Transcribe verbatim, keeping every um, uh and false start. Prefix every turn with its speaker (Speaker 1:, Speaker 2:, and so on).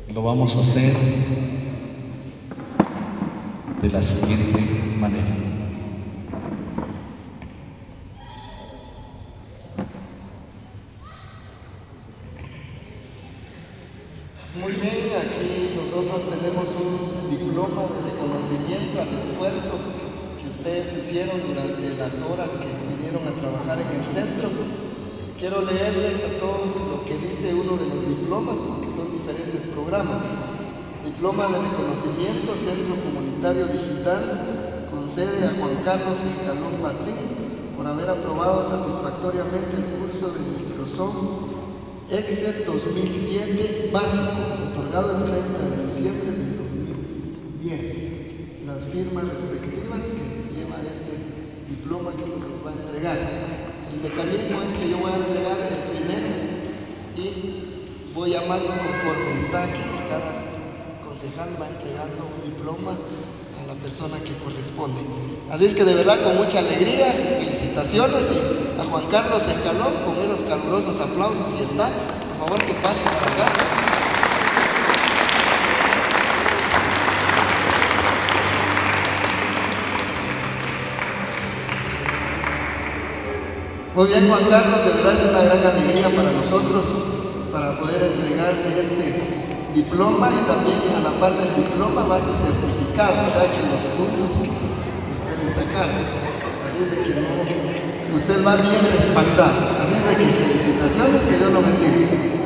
Speaker 1: Lo vamos a hacer de la siguiente manera.
Speaker 2: Muy bien, aquí nosotros tenemos un diploma de reconocimiento al esfuerzo que ustedes hicieron durante las horas que vinieron a trabajar en el centro. Quiero leerles a todos lo que dice uno de los diplomas, porque son diferentes programas. Diploma de reconocimiento, Centro Comunitario Digital, concede a Juan Carlos Escalón Patzín por haber aprobado satisfactoriamente el curso de Microsoft Excel dos mil siete básico, otorgado el treinta de diciembre de dos mil diez. Las firmas respectivas que lleva este diploma que se les va a entregar. El mecanismo es que yo voy a entregar el primero y voy llamando conforme está aquí. Cada concejal va entregando un diploma a la persona que corresponde. Así es que de verdad con mucha alegría, felicitaciones, y a Juan Carlos Escalón con esos calurosos aplausos, si está, por favor que pase para acá. Muy bien, Juan Carlos, de verdad es una gran alegría para nosotros, para poder entregarle este diploma, y también a la par del diploma va su certificado, o sea que los puntos que ustedes sacaron. Así es de que no, usted va bien respaldado. Así es de que felicitaciones, que Dios lo bendiga.